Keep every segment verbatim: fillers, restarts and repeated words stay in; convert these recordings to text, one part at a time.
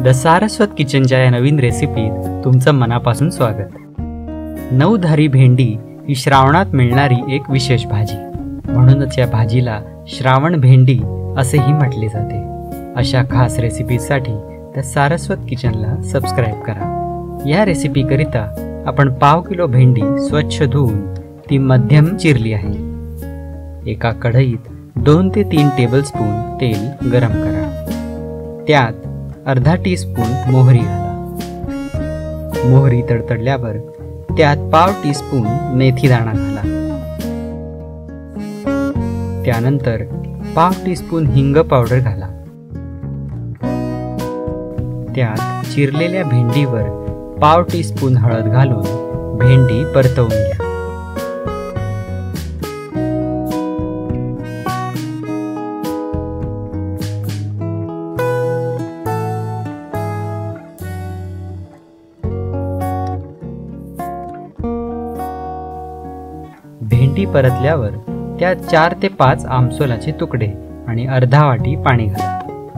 The Saraswat किचनच्या या नवीन रेसिपीत तुमचं मनापासून स्वागत। नऊधारी भेंडी ही श्रावणात मिळणारी एक विशेष भाजी, म्हणूनच या भाजीला श्रावण भेंडी असेही म्हटले जाते। अशा खास रेसिपीसाठी द सारस्वत किचनला सबस्क्राइब करा। या रेसिपी करिता आपण पाव किलो भेंडी स्वच्छ धुवून ती मध्यम चिरली आहे। एका कढईत दोन ते तीन टेबलस्पून तेल गरम करा। त्यात अर्धा टीस्पून मोहरी घाला। मोहरी तडतडल्यावर त्यात पाव टीस्पून मेथी दाणा घाला। त्यानंतर पाव टीस्पून हिंग पावडर घाला। त्यात चिरलेल्या भेंडीवर पाव टीस्पून हळद घालून भेंडी परतवून घ्या। भेंडी परतल्यावर त्यात चार ते पाच आमसोलाचे तुकडे आणि अर्धा वाटी पाणी घाला।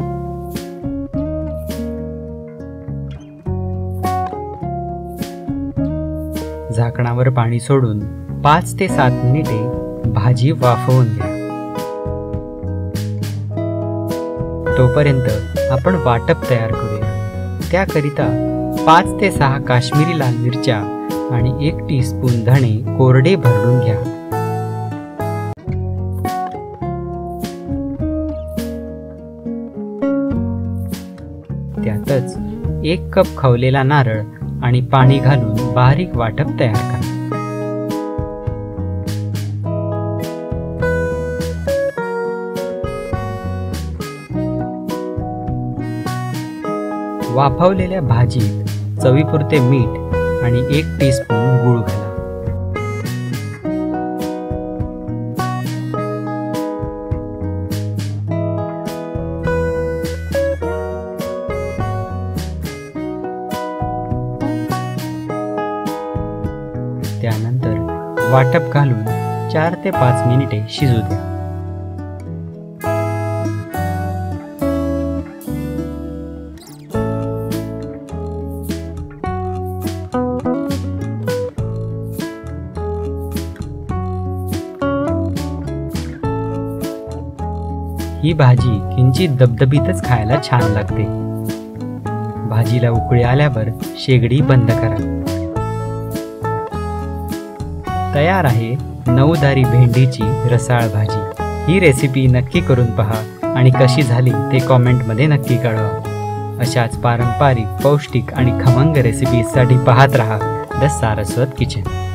झाकणावर पाणी सोडून पाच ते सात मिनिटे भाजी वाफवून घ्या। तोपर्यंत आपण वाटप तयार करूया। त्याकरिता पाच ते सहा काश्मीरी लाल मिरच्या आणि एक टीस्पून धणे कोरडे भरडून घ्या। त्यातच एक कप खवलेला नारळ आणि पाणी घालून बारीक वाटप तयार करा। वाफवलेल्या भाजीत चवीपुरते मीठ आणि एक टीस्पून गूळ घाला। त्यानंतर वाटप घालून चार ते पाच मिनिटे शिजू द्या। ही भाजी किंचित दबदबीतच खायला छान लागते। भाजीला उकळी आल्यावर शेगडी बंद करा। तयार आहे नऊधारी भेंडीची रसाळ भाजी। ही रेसिपी नक्की करून पहा आणि कशी झाली ते कॉमेंटमध्ये नक्की कळवा। अशाच पारंपरिक, पौष्टिक आणि खमंग रेसिपीजसाठी पाहत रहा द सारस्वत किचन।